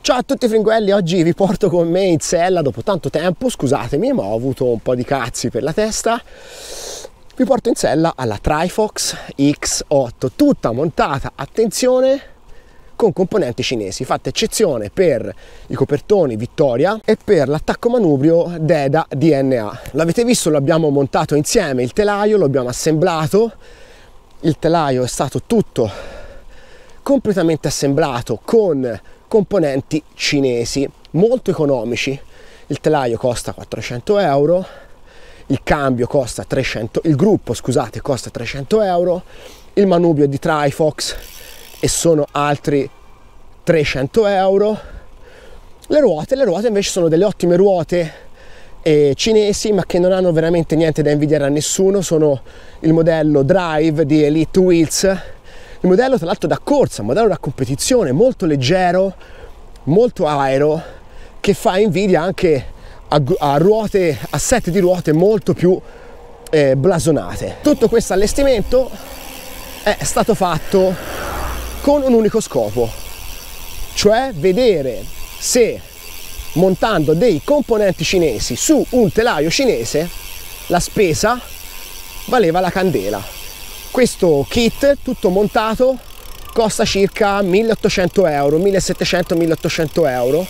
Ciao a tutti fringuelli, oggi vi porto con me in sella dopo tanto tempo, scusatemi ma ho avuto un po' di cazzi per la testa. Vi porto in sella alla Trifox X8, tutta montata, attenzione, con componenti cinesi, fatta eccezione per i copertoni Vittoria e per l'attacco manubrio Deda DNA. L'avete visto, lo abbiamo montato insieme, il telaio lo abbiamo assemblato, il telaio è stato tutto completamente assemblato con componenti cinesi molto economici. Il telaio costa 400 euro, il cambio costa 300, il gruppo scusate costa 300 euro, il manubrio è di Trifox e sono altri 300 euro. Le ruote invece sono delle ottime ruote cinesi, ma che non hanno veramente niente da invidiare a nessuno. Sono il modello Drive di Elite Wheels, il modello tra l'altro da corsa, un modello da competizione, molto leggero, molto aero, che fa invidia anche a ruote, a set di ruote molto più blasonate. Tutto questo allestimento è stato fatto con un unico scopo, cioè vedere se montando dei componenti cinesi su un telaio cinese la spesa valeva la candela. Questo kit tutto montato costa circa 1800 euro, 1700-1800 euro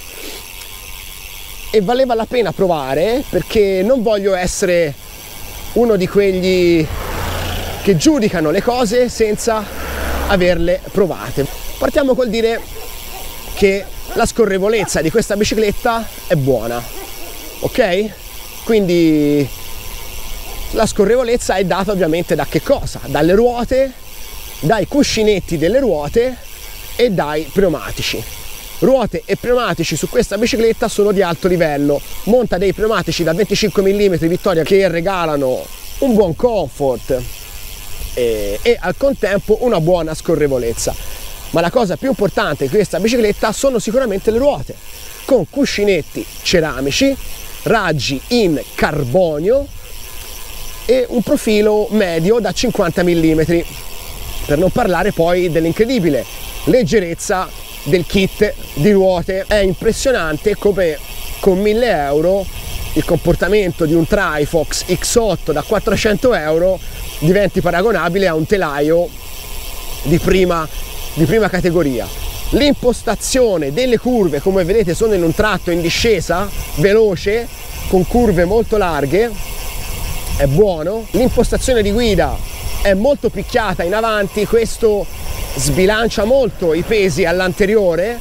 e valeva la pena provare, perché non voglio essere uno di quelli che giudicano le cose senza averle provate. Partiamo col dire che la scorrevolezza di questa bicicletta è buona, ok? Quindi la scorrevolezza è data ovviamente da che cosa? Dalle ruote, dai cuscinetti delle ruote e dai pneumatici. Ruote e pneumatici su questa bicicletta sono di alto livello. Monta dei pneumatici da 25 mm Vittoria che regalano un buon comfort e al contempo una buona scorrevolezza. Ma la cosa più importante di questa bicicletta sono sicuramente le ruote, con cuscinetti ceramici, raggi in carbonio e un profilo medio da 50 mm, per non parlare poi dell'incredibile leggerezza del kit di ruote. È impressionante come con 1000 euro il comportamento di un Trifox X8 da 400 euro diventi paragonabile a un telaio di prima categoria. L'impostazione delle curve, come vedete, sono in un tratto in discesa veloce con curve molto larghe, è buono. L'impostazione di guida è molto picchiata in avanti, questo sbilancia molto i pesi all'anteriore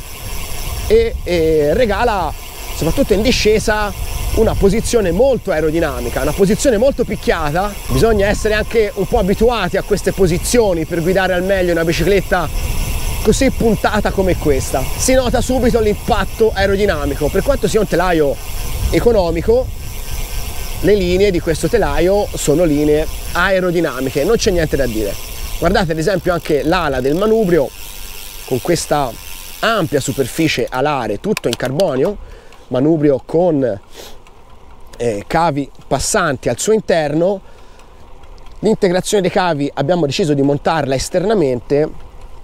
e regala, soprattutto in discesa, una posizione molto aerodinamica, una posizione molto picchiata. Bisogna essere anche un po' abituati a queste posizioni per guidare al meglio una bicicletta così puntata come questa. Si nota subito l'impatto aerodinamico. Per quanto sia un telaio economico, le linee di questo telaio sono linee aerodinamiche, non c'è niente da dire. Guardate ad esempio anche l'ala del manubrio con questa ampia superficie alare, tutto in carbonio, manubrio con cavi passanti al suo interno. L'integrazione dei cavi abbiamo deciso di montarla esternamente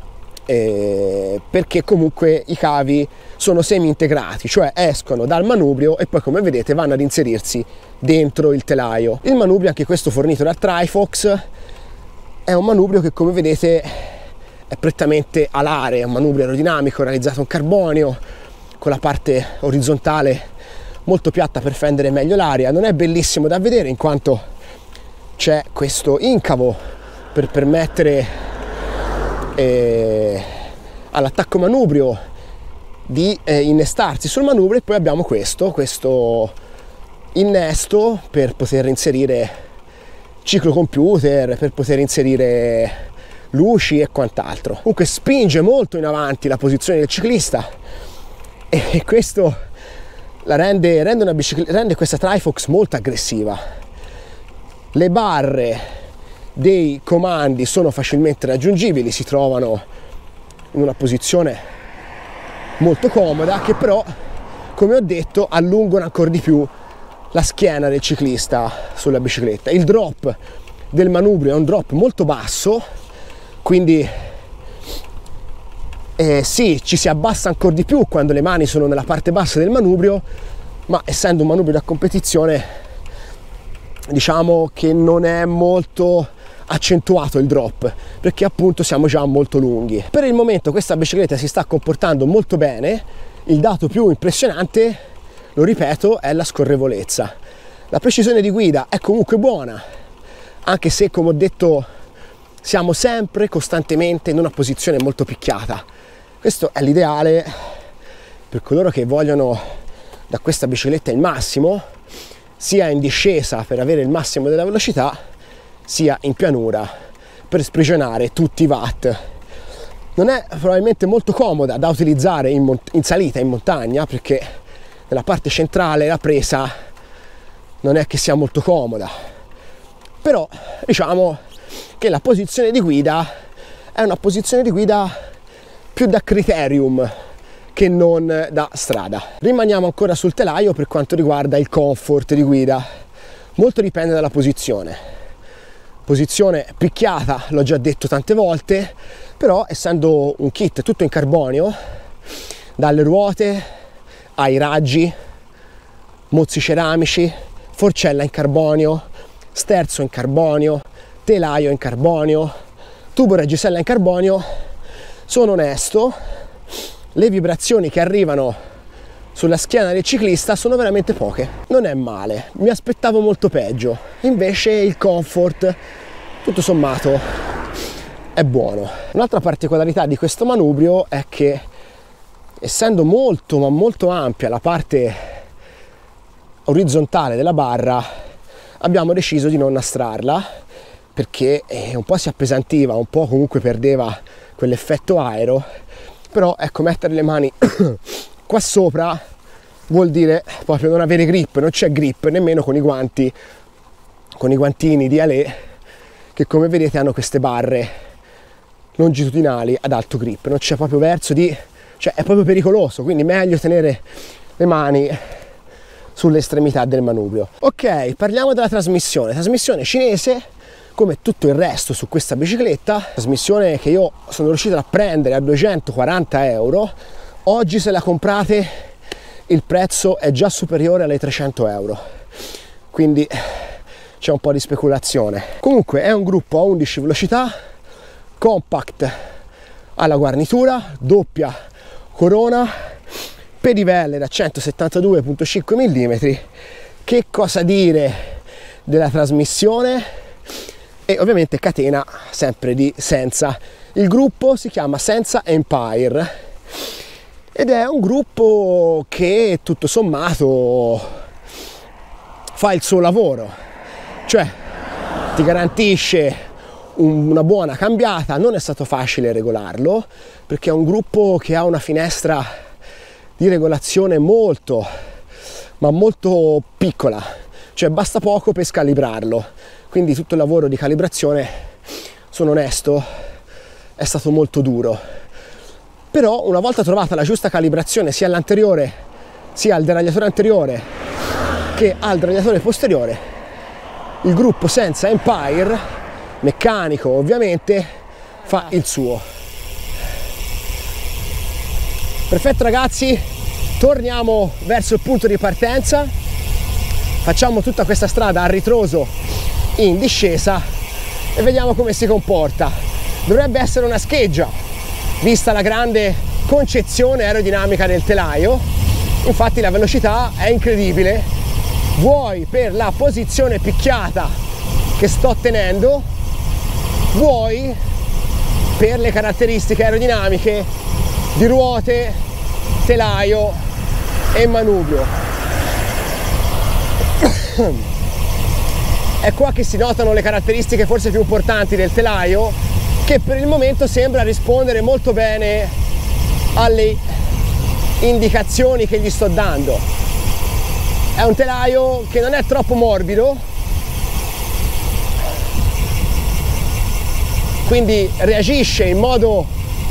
perché comunque i cavi sono semi integrati, cioè escono dal manubrio e poi, come vedete, vanno ad inserirsi dentro il telaio. Il manubrio, anche questo fornito da Trifox, è un manubrio che, come vedete, è prettamente alare, è un manubrio aerodinamico realizzato in carbonio con la parte orizzontale molto piatta per fendere meglio l'aria. Non è bellissimo da vedere in quanto c'è questo incavo per permettere all'attacco manubrio di innestarsi sul manubrio, e poi abbiamo questo innesto per poter inserire ciclocomputer, per poter inserire luci e quant'altro. Comunque spinge molto in avanti la posizione del ciclista e questo la rende questa Trifox molto aggressiva. Le barre dei comandi sono facilmente raggiungibili, si trovano in una posizione molto comoda, che però, come ho detto, allungano ancora di più la schiena del ciclista sulla bicicletta. Il drop del manubrio è un drop molto basso, quindi Sì, ci si abbassa ancora di più quando le mani sono nella parte bassa del manubrio, ma essendo un manubrio da competizione, diciamo che non è molto accentuato il drop, perché appunto siamo già molto lunghi. Per il momento questa bicicletta si sta comportando molto bene. Il dato più impressionante, lo ripeto, è la scorrevolezza. La precisione di guida è comunque buona, anche se, come ho detto, siamo sempre costantemente in una posizione molto picchiata. Questo è l'ideale per coloro che vogliono da questa bicicletta il massimo, sia in discesa per avere il massimo della velocità, sia in pianura per sprigionare tutti i watt. Non è probabilmente molto comoda da utilizzare in salita, in montagna, perché nella parte centrale la presa non è che sia molto comoda, però diciamo che la posizione di guida è una posizione di guida più da criterium che non da strada. Rimaniamo ancora sul telaio per quanto riguarda il comfort di guida. Molto dipende dalla posizione picchiata, l'ho già detto tante volte, però essendo un kit tutto in carbonio, dalle ruote ai raggi, mozzi ceramici, forcella in carbonio, sterzo in carbonio, telaio in carbonio, tubo reggisella in carbonio, sono onesto, le vibrazioni che arrivano sulla schiena del ciclista sono veramente poche. Non è male, mi aspettavo molto peggio, invece il comfort tutto sommato è buono. Un'altra particolarità di questo manubrio è che, essendo molto ma molto ampia la parte orizzontale della barra, abbiamo deciso di non nastrarla, perché un po' si appesantiva, un po' comunque perdeva quell'effetto aero. Però ecco, mettere le mani qua sopra vuol dire proprio non avere grip, non c'è grip nemmeno con i guanti, con i guantini di Ale, che come vedete hanno queste barre longitudinali ad alto grip, non c'è proprio verso di, cioè è proprio pericoloso, quindi meglio tenere le mani sulle estremità del manubrio. Ok, parliamo della trasmissione cinese, come tutto il resto su questa bicicletta, trasmissione che io sono riuscito a prendere a 240 euro. Oggi se la comprate il prezzo è già superiore alle 300 euro, quindi c'è un po' di speculazione. Comunque è un gruppo a 11 velocità, compact alla guarnitura, doppia corona, pedivelle da 172,5 mm. Che cosa dire della trasmissione? E ovviamente catena sempre di Senza. Il gruppo si chiama Senza Empire ed è un gruppo che tutto sommato fa il suo lavoro, cioè ti garantisce una buona cambiata. Non è stato facile regolarlo, perché è un gruppo che ha una finestra di regolazione molto ma molto piccola, cioè basta poco per scalibrarlo, quindi tutto il lavoro di calibrazione, sono onesto, è stato molto duro. Però una volta trovata la giusta calibrazione sia all'anteriore, sia al deragliatore anteriore che al deragliatore posteriore, il gruppo Senza Empire, meccanico ovviamente, fa il suo. Perfetto ragazzi, torniamo verso il punto di partenza, facciamo tutta questa strada a ritroso in discesa e vediamo come si comporta. Dovrebbe essere una scheggia, vista la grande concezione aerodinamica del telaio. Infatti la velocità è incredibile, vuoi per la posizione picchiata che sto tenendo, vuoi per le caratteristiche aerodinamiche di ruote, telaio e manubrio. È qua che si notano le caratteristiche forse più importanti del telaio, che per il momento sembra rispondere molto bene alle indicazioni che gli sto dando. È un telaio che non è troppo morbido, quindi reagisce in modo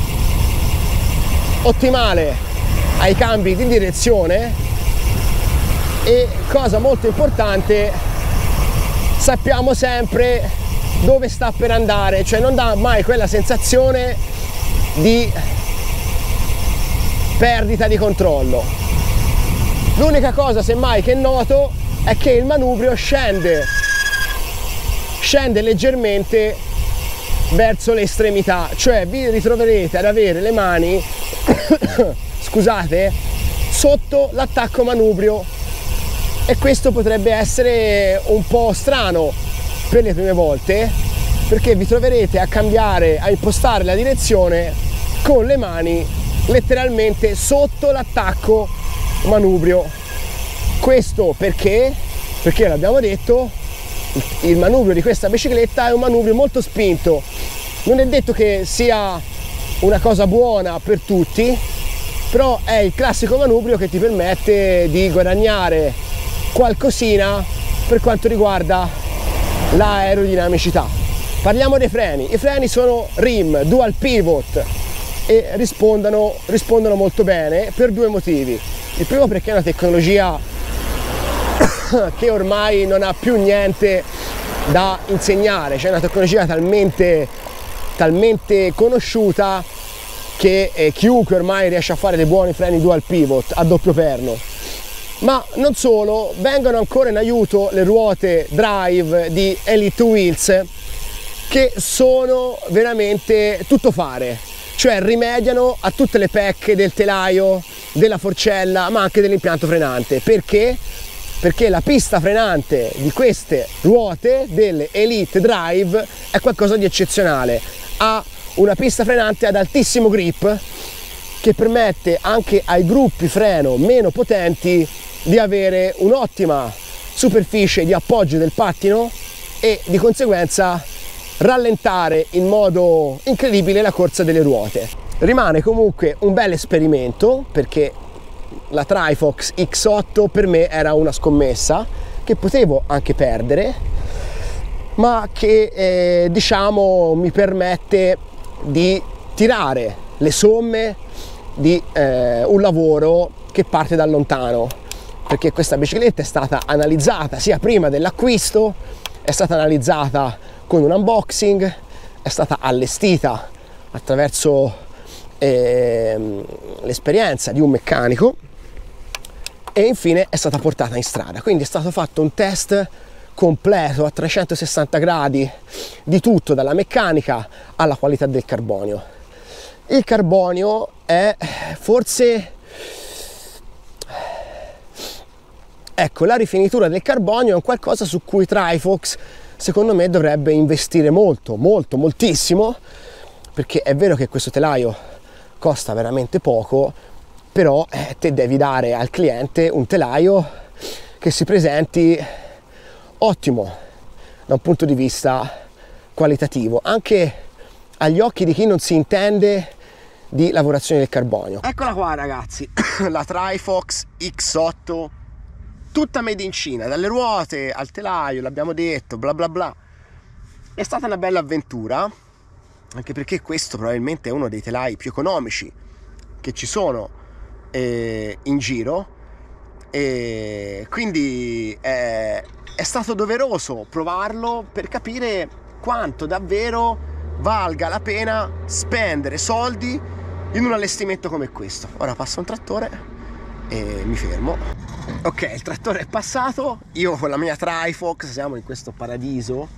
ottimale ai cambi di direzione e, cosa molto importante, sappiamo sempre dove sta per andare, cioè non dà mai quella sensazione di perdita di controllo. L'unica cosa semmai che noto è che il manubrio scende leggermente verso le estremità, cioè vi ritroverete ad avere le mani scusate, sotto l'attacco manubrio, e questo potrebbe essere un po' strano per le prime volte, perché vi troverete a cambiare, a impostare la direzione con le mani letteralmente sotto l'attacco manubrio. Questo perché l'abbiamo detto, il manubrio di questa bicicletta è un manubrio molto spinto. Non è detto che sia una cosa buona per tutti, però è il classico manubrio che ti permette di guadagnare qualcosina per quanto riguarda l'aerodinamicità. Parliamo dei freni. I freni sono RIM Dual Pivot e rispondono molto bene per due motivi. Il primo perché è una tecnologia che ormai non ha più niente da insegnare, cioè è una tecnologia talmente conosciuta che chiunque ormai riesce a fare dei buoni freni dual pivot a doppio perno. Ma non solo, vengono ancora in aiuto le ruote drive di Elite Wheels, che sono veramente tuttofare, cioè rimediano a tutte le pecche del telaio, della forcella, ma anche dell'impianto frenante. Perché? Perché la pista frenante di queste ruote delle Elite Drive è qualcosa di eccezionale. Ha una pista frenante ad altissimo grip che permette anche ai gruppi freno meno potenti di avere un'ottima superficie di appoggio del pattino e di conseguenza rallentare in modo incredibile la corsa delle ruote. Rimane comunque un bel esperimento, perché la Trifox X8 per me era una scommessa che potevo anche perdere, ma che diciamo mi permette di tirare le somme di un lavoro che parte da lontano, perché questa bicicletta è stata analizzata sia prima dell'acquisto, è stata analizzata con un unboxing, è stata allestita attraverso l'esperienza di un meccanico e infine è stata portata in strada. Quindi è stato fatto un test completo a 360 gradi di tutto, dalla meccanica alla qualità del carbonio. Il carbonio è forse, ecco, la rifinitura del carbonio è un qualcosa su cui Trifox secondo me dovrebbe investire moltissimo, perché è vero che questo telaio costa veramente poco, però te devi dare al cliente un telaio che si presenti ottimo da un punto di vista qualitativo, anche agli occhi di chi non si intende di lavorazione del carbonio. Eccola qua ragazzi, la Trifox X8, tutta made in Cina, dalle ruote al telaio, l'abbiamo detto, bla bla bla. È stata una bella avventura, anche perché questo probabilmente è uno dei telai più economici che ci sono in giro, e quindi è stato doveroso provarlo per capire quanto davvero valga la pena spendere soldi in un allestimento come questo. Ora passa un trattore e mi fermo. Ok, il trattore è passato, io con la mia Trifox siamo in questo paradiso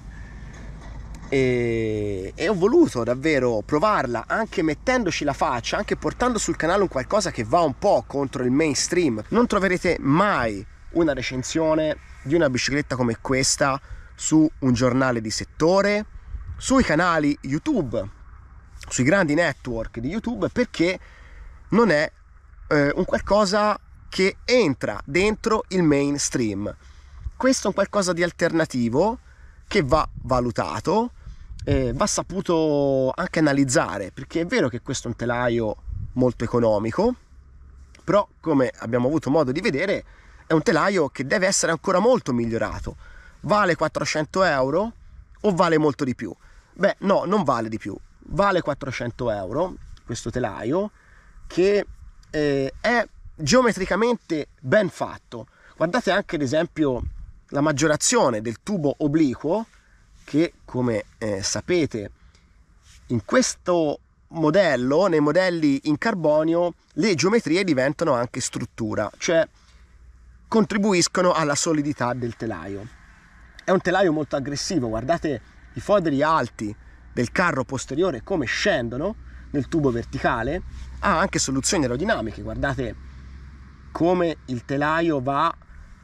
e ho voluto davvero provarla, anche mettendoci la faccia, anche portando sul canale un qualcosa che va un po' contro il mainstream. Non troverete mai una recensione di una bicicletta come questa su un giornale di settore, sui canali YouTube, sui grandi network di YouTube, perché non è un qualcosa che entra dentro il mainstream. Questo è un qualcosa di alternativo che va valutato, va saputo anche analizzare, perché è vero che questo è un telaio molto economico, però come abbiamo avuto modo di vedere è un telaio che deve essere ancora molto migliorato. Vale 400 euro o vale molto di più? Beh no, non vale di più, vale 400 euro questo telaio, che è geometricamente ben fatto. Guardate anche ad esempio la maggiorazione del tubo obliquo, che come sapete in questo modello, nei modelli in carbonio, le geometrie diventano anche struttura, cioè contribuiscono alla solidità del telaio. È un telaio molto aggressivo, guardate i foderi alti del carro posteriore come scendono nel tubo verticale, ha anche soluzioni aerodinamiche, guardate come il telaio va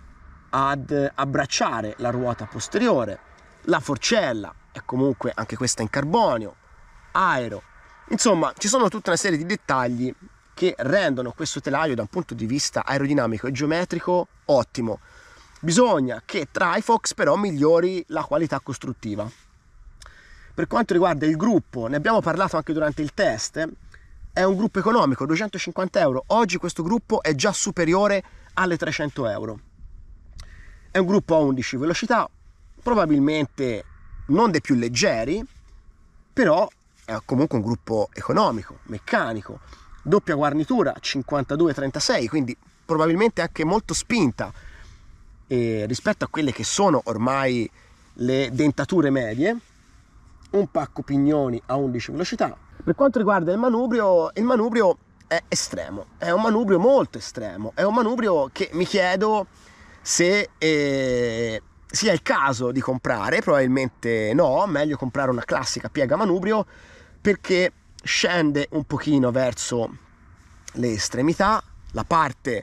ad abbracciare la ruota posteriore, la forcella è comunque anche questa in carbonio, aero, insomma ci sono tutta una serie di dettagli che rendono questo telaio da un punto di vista aerodinamico e geometrico ottimo. Bisogna che Trifox però migliori la qualità costruttiva. Per quanto riguarda il gruppo, ne abbiamo parlato anche durante il test, è un gruppo economico, 250 euro. Oggi questo gruppo è già superiore alle 300 euro. È un gruppo a 11 velocità, probabilmente non dei più leggeri, però è comunque un gruppo economico, meccanico, doppia guarnitura 52-36, quindi probabilmente anche molto spinta rispetto a quelle che sono ormai le dentature medie. Un pacco pignoni a 11 velocità. Per quanto riguarda il manubrio è estremo, è un manubrio molto estremo, è un manubrio che mi chiedo se sia il caso di comprare. Probabilmente no, meglio comprare una classica piega manubrio, perché scende un pochino verso le estremità, la parte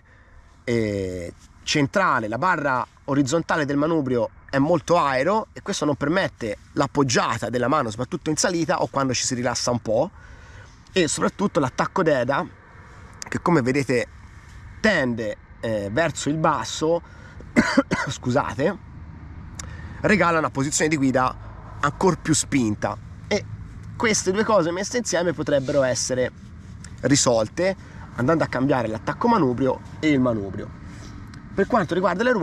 centrale, la barra orizzontale del manubrio è molto aero e questo non permette l'appoggiata della mano, soprattutto in salita o quando ci si rilassa un po', e soprattutto l'attacco d'eda, che come vedete tende verso il basso scusate, regala una posizione di guida ancora più spinta, e queste due cose messe insieme potrebbero essere risolte andando a cambiare l'attacco manubrio e il manubrio. Per quanto riguarda le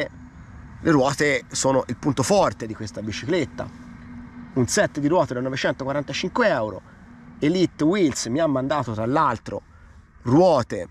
ruote sono il punto forte di questa bicicletta. Un set di ruote da 945 euro. Elite Wheels mi ha mandato tra l'altro ruote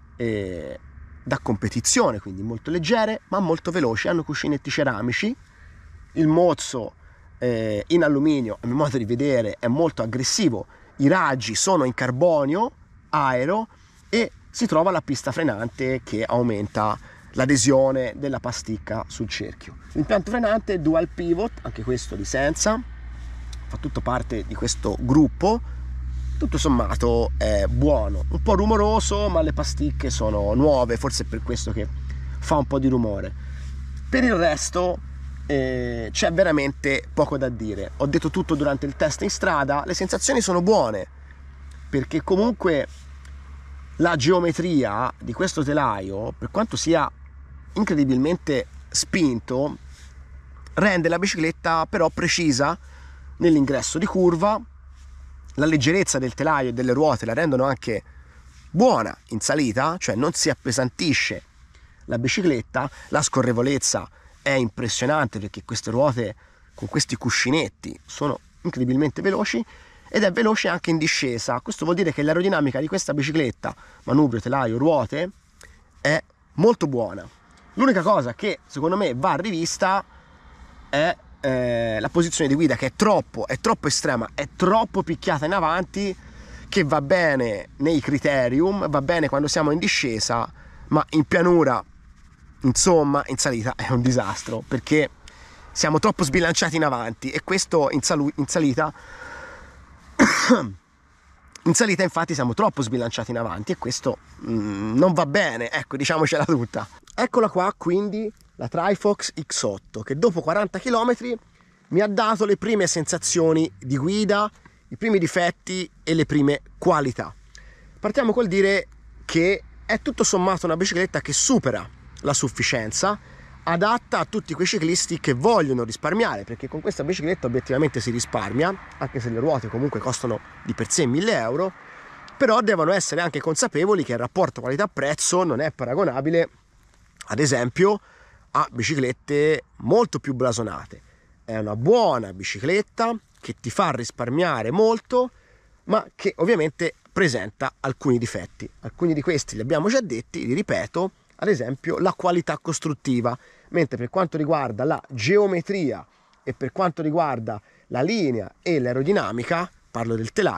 da competizione, quindi molto leggere ma molto veloci, hanno cuscinetti ceramici, il mozzo in alluminio a mio modo di vedere è molto aggressivo, i raggi sono in carbonio, aero, e si trova la pista frenante che aumenta l'adesione della pasticca sul cerchio. L'impianto frenante dual pivot, anche questo di Senza, fa tutto parte di questo gruppo, tutto sommato è buono, un po' rumoroso ma le pasticche sono nuove, forse è per questo che fa un po' di rumore. Per il resto c'è veramente poco da dire, ho detto tutto durante il test in strada, le sensazioni sono buone perché comunque la geometria di questo telaio, per quanto sia incredibilmente spinto, rende la bicicletta però precisa nell'ingresso di curva, la leggerezza del telaio e delle ruote la rendono anche buona in salita, cioè non si appesantisce la bicicletta, la scorrevolezza è impressionante perché queste ruote con questi cuscinetti sono incredibilmente veloci, ed è veloce anche in discesa. Questo vuol dire che l'aerodinamica di questa bicicletta, manubrio, telaio, ruote, è molto buona. L'unica cosa che secondo me va rivista è la posizione di guida, che è troppo estrema, è troppo picchiata in avanti, che va bene nei criterium, va bene quando siamo in discesa, ma in pianura, insomma, in salita è un disastro, perché siamo troppo sbilanciati in avanti, e questo in salita infatti siamo troppo sbilanciati in avanti, e questo non va bene, ecco, diciamocela tutta. Eccola qua quindi la Trifox X8, che dopo 40 km mi ha dato le prime sensazioni di guida, i primi difetti e le prime qualità. Partiamo col dire che è tutto sommato una bicicletta che supera la sufficienza, adatta a tutti quei ciclisti che vogliono risparmiare, perché con questa bicicletta obiettivamente si risparmia, anche se le ruote comunque costano di per sé 1000 euro, però devono essere anche consapevoli che il rapporto qualità-prezzo non è paragonabile ad esempio a biciclette molto più blasonate. È una buona bicicletta che ti fa risparmiare molto, ma che ovviamente presenta alcuni difetti. Alcuni di questi li abbiamo già detti, li ripeto, ad esempio la qualità costruttiva, mentre per quanto riguarda la geometria e per quanto riguarda la linea e l'aerodinamica, parlo del telaio,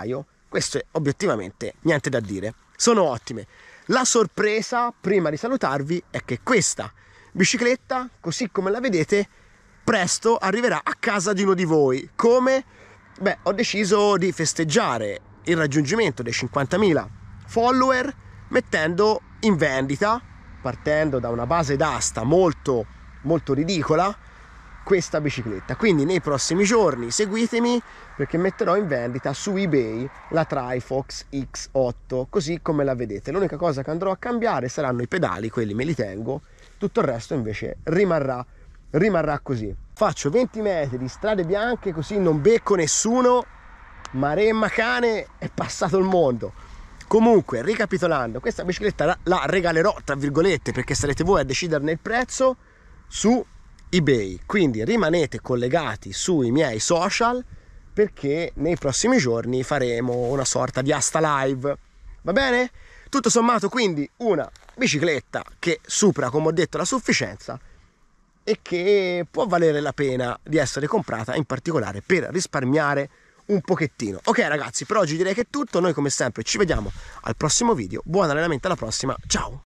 questo è obiettivamente niente da dire, sono ottime. La sorpresa, prima di salutarvi, è che questa bicicletta, così come la vedete, presto arriverà a casa di uno di voi. Come? Beh, ho deciso di festeggiare il raggiungimento dei 50.000 follower mettendo in vendita, partendo da una base d'asta molto ridicola, questa bicicletta. Quindi nei prossimi giorni seguitemi, perché metterò in vendita su eBay la Trifox X8 così come la vedete. L'unica cosa che andrò a cambiare saranno i pedali, quelli me li tengo, tutto il resto invece rimarrà così. Faccio 20 metri di strade bianche così non becco nessuno, maremma cane, è passato il mondo. Comunque, ricapitolando, questa bicicletta la regalerò tra virgolette, perché sarete voi a deciderne il prezzo, su eBay. Quindi rimanete collegati sui miei social, perché nei prossimi giorni faremo una sorta di asta live, va bene? Tutto sommato, quindi, una bicicletta che supera, come ho detto, la sufficienza e che può valere la pena di essere comprata, in particolare per risparmiare un pochettino. Ok ragazzi, per oggi direi che è tutto. Noi come sempre ci vediamo al prossimo video. Buon allenamento, alla prossima, ciao!